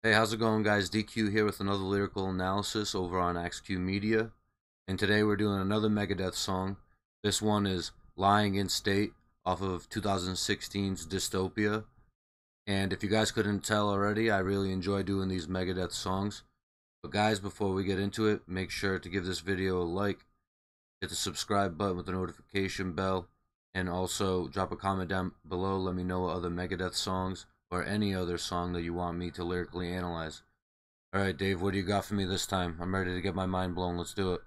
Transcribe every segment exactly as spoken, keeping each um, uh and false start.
Hey, how's it going, guys? D Q here with another lyrical analysis over on Axe Q Media. And today we're doing another Megadeth song. This one is Lying in State off of two thousand sixteen's Dystopia. And if you guys couldn't tell already, I really enjoy doing these Megadeth songs. But guys, before we get into it, make sure to give this video a like, hit the subscribe button with the notification bell, and also drop a comment down below. Let me know what other Megadeth songs or any other song that you want me to lyrically analyze. Alright, Dave, what do you got for me this time? I'm ready to get my mind blown. Let's do it.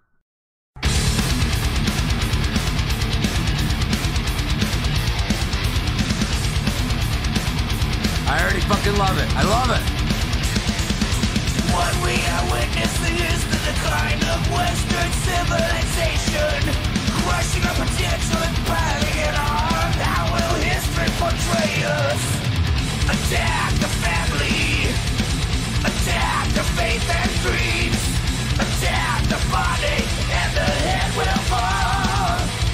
I already fucking love it. I love it. What we are witnessing is the decline of Western civilization, crushing our potential and piling it on. How will history portray us? Attack the family, attack the faith and dreams, attack the body, and the head will fall.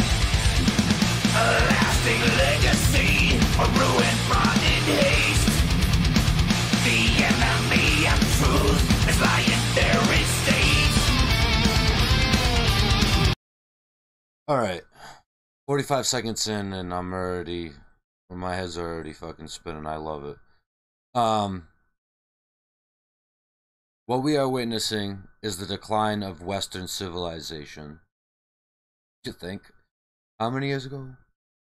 A lasting legacy, a ruin brought in haste. The enemy of truth is lying there in state. Alright. forty-five seconds in and I'm already... my head's already fucking spinning. I love it. Um... What we are witnessing is the decline of Western civilization. What do you think? How many years ago?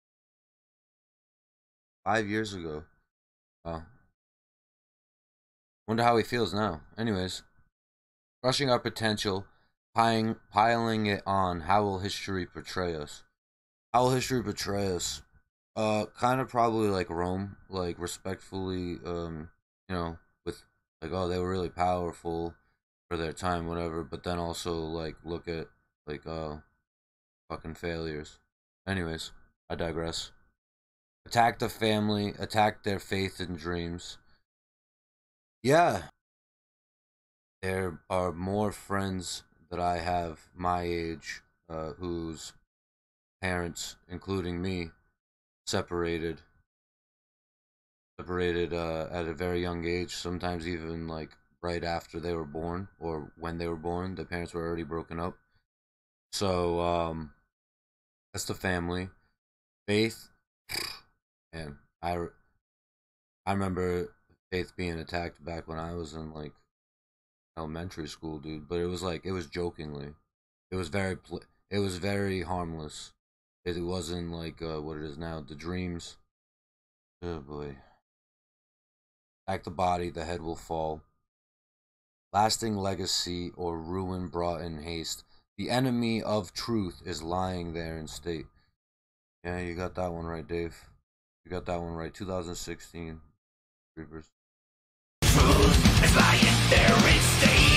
Five years ago. Oh. Wonder how he feels now. Anyways. Crushing our potential, piling, piling it on. How will history portray us? How will history portray us? Uh, kind of probably like Rome. Like, respectfully, um, you know, with, like, oh, they were really powerful for their time, whatever. But then also, like, look at, like, uh, fucking failures. Anyways, I digress. Attack the family, attack their faith and dreams. Yeah. There are more friends that I have my age, uh, whose parents, including me, separated. Separated uh, at a very young age, sometimes even like right after they were born, or when they were born, the parents were already broken up. So, um, that's the family. Faith, and I, I remember Faith being attacked back when I was in like elementary school, dude. But it was like, it was jokingly. It was very, pl it was very harmless. It wasn't like uh, what it is now. The dreams. Oh boy. Attack the body, the head will fall. Lasting legacy or ruin brought in haste. The enemy of truth is lying there in state. Yeah, you got that one right, Dave. You got that one right. two thousand sixteen. Reapers. Truth is lying there in state.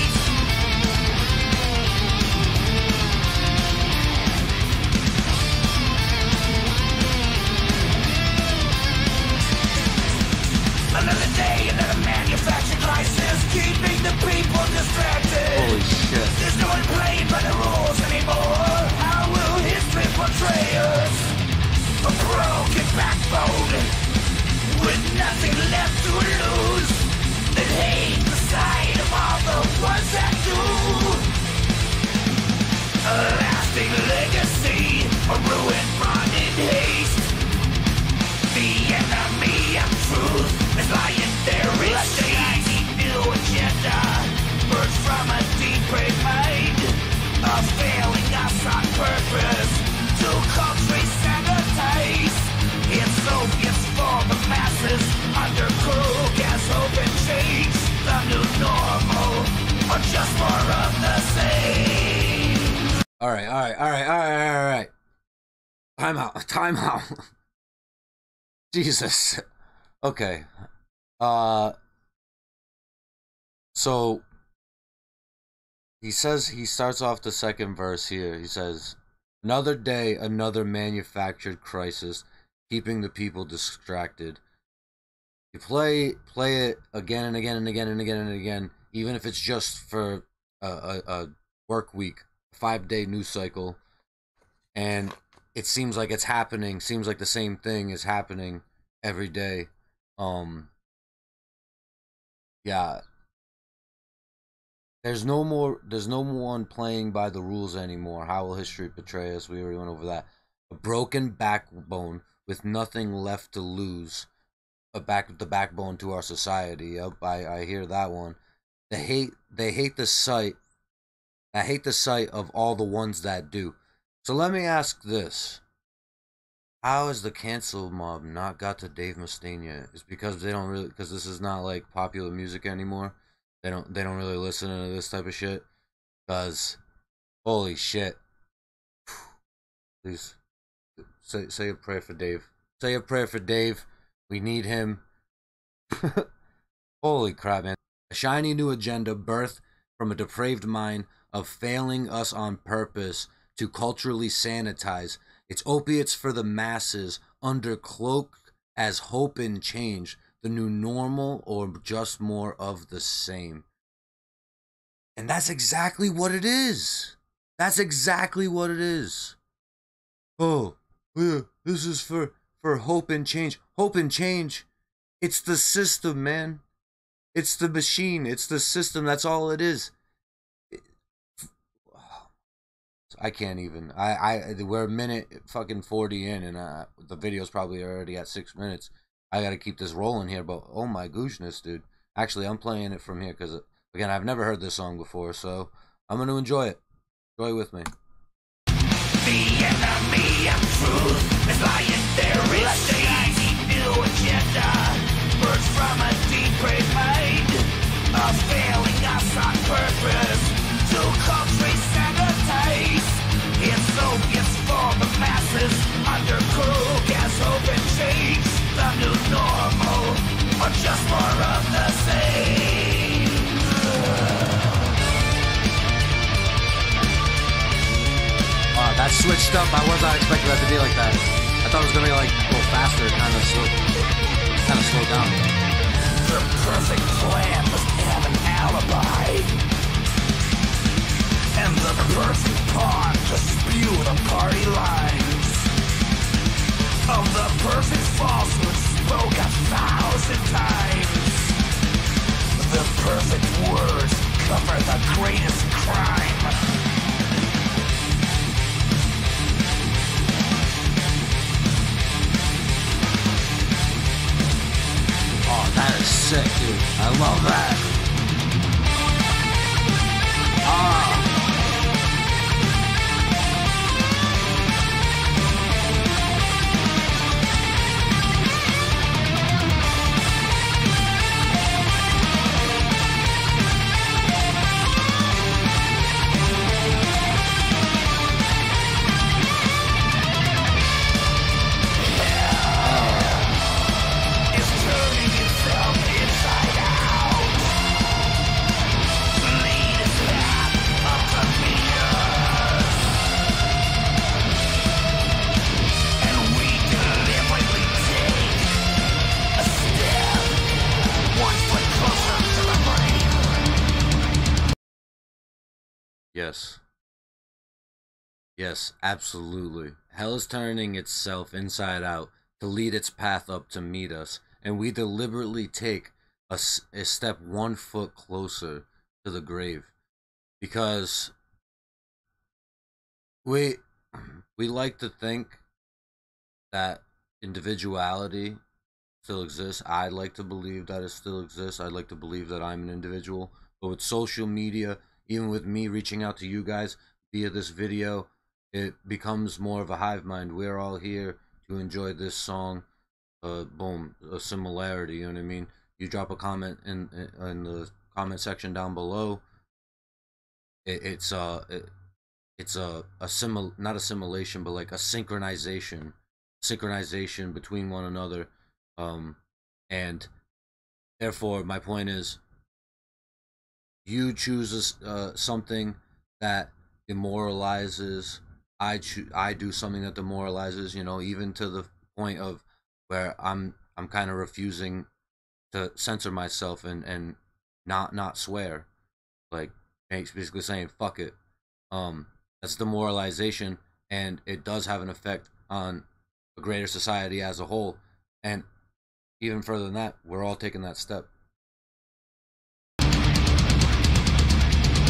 Another day, another manufactured crisis, keeping the people distracted. Holy shit. There's no one playing by the rules anymore. How will history portray us? A broken backbone, with nothing left to lose. That hate the sight of all the ones that do. A lasting legacy, a ruin brought in haste. The enemy of truth is lying there in state. New agenda, birds from a deep brain mind, of failing us on purpose to country sanitize. It's Soviets for the masses, under cool gas, hope and change. The new normal, or just more of the same. Alright, alright, alright, alright, alright. Time out, time out. Jesus. Okay. Uh so he says, he starts off the second verse here. He says, another day, another manufactured crisis, keeping the people distracted. You play play it again and again and again and again and again, even if it's just for a, a, a work week, five day news cycle, and it seems like it's happening, seems like the same thing is happening every day. Um, yeah, There's no more. There's no one playing by the rules anymore. How will history portray us? We already went over that. A broken backbone with nothing left to lose. A back the backbone to our society. Yep, I I hear that one. They hate. They hate the sight. I hate the sight of all the ones that do. So let me ask this: how has the cancel mob not got to Dave Mustaine yet? It's because they don't really. Because this is not like popular music anymore. They don't they don't really listen to this type of shit. Cause holy shit. Please say say a prayer for Dave. Say a prayer for Dave. We need him. Holy crap, man. A shiny new agenda birthed from a depraved mind of failing us on purpose to culturally sanitize. It's opiates for the masses under cloak as hope and change. The new normal, or just more of the same. And that's exactly what it is. That's exactly what it is. Oh, yeah, this is for, for hope and change. Hope and change. It's the system, man. It's the machine. It's the system. That's all it is. I can't even. I, I we're a minute fucking forty in, and uh, the video's probably already at six minutes. I gotta keep this rolling here, but oh my gooshness, dude. Actually, I'm playing it from here because, again, I've never heard this song before, so I'm gonna enjoy it. Enjoy with me. The enemy of truth is lying there. It's a shiny new agenda. Birds from a depraved mind of failing us on purpose to country sanitize. It's opiates for the masses under crook as hope and change. The new normal, or just more of the same. Wow, that switched up. I was not expecting that to be like that. I thought it was gonna be like go faster, kind of slow, kind of slow down. The perfect plan must have an alibi, and the perfect pawn to spew the party lines of the perfect falsehood spoke a thousand times. The perfect words cover the greatest crime. Oh, that is sick, dude. I love that. Ah. Yes. Yes, absolutely. Hell is turning itself inside out to lead its path up to meet us, and we deliberately take a, a step one foot closer to the grave. Because we we like to think that individuality still exists. I'd like to believe that it still exists. I'd like to believe that I'm an individual. But with social media, even with me reaching out to you guys via this video, it becomes more of a hive mind. We're all here to enjoy this song. Uh, boom, a similarity, you know what I mean? You drop a comment in in the comment section down below. It, it's uh, it, it's a a simul not assimilation, but like a synchronization, synchronization between one another. Um, and therefore, my point is, you choose uh, something that demoralizes. I choose. I do something that demoralizes. You know, even to the point of where I'm. I'm kind of refusing to censor myself and and not not swear. Like basically saying fuck it. Um, that's demoralization, and it does have an effect on a greater society as a whole. And even further than that, we're all taking that step.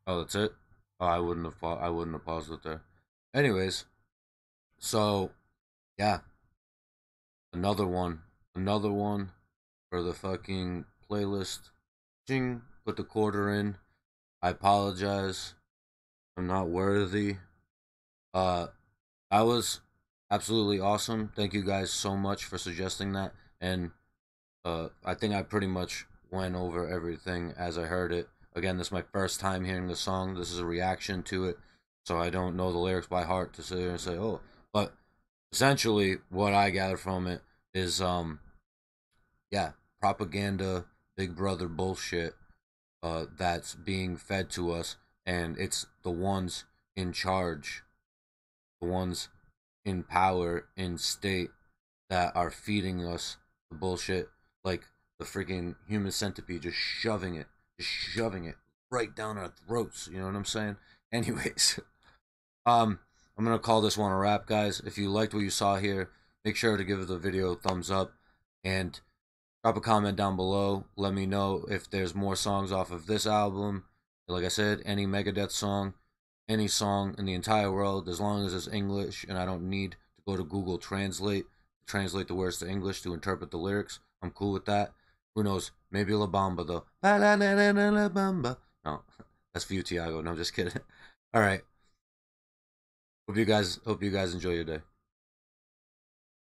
Oh, that's it. Oh, I wouldn't have. Pa- I wouldn't have paused it there. Anyways, so yeah, another one, another one for the fucking playlist. Ching, put the quarter in. I apologize. I'm not worthy. Uh, I was absolutely awesome. Thank you guys so much for suggesting that. And uh, I think I pretty much went over everything as I heard it. Again, this is my first time hearing the song. This is a reaction to it, so I don't know the lyrics by heart to sit here and say, "Oh." But essentially, what I gather from it is, um, yeah, propaganda, Big Brother bullshit uh, that's being fed to us, and it's the ones in charge, the ones in power, in state, that are feeding us the bullshit, like the freaking human centipede, just shoving it, just shoving it right down our throats. You know what I'm saying? Anyways, um, I'm gonna call this one a wrap, guys. If you liked what you saw here, make sure to give the video a thumbs up and drop a comment down below. Let me know if there's more songs off of this album. Like I said, any Megadeth song, any song in the entire world, as long as it's English and I don't need to go to Google Translate to translate the words to English to interpret the lyrics. I'm cool with that. Who knows? Maybe La Bamba though. La Bamba. No, that's for you, Tiago. No, I'm just kidding. All right. Hope you guys hope you guys enjoy your day.